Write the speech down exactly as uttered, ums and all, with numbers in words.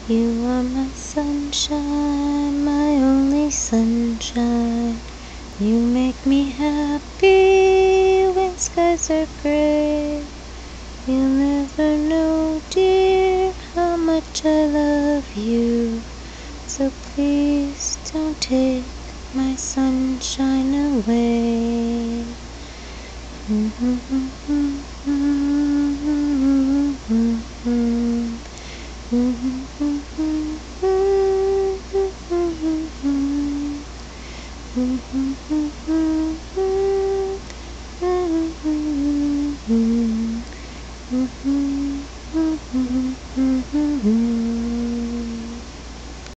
You are my sunshine, my only sunshine. You make me happy when skies are gray. You'll never know, dear, how much I love you. So please don't take my sunshine away.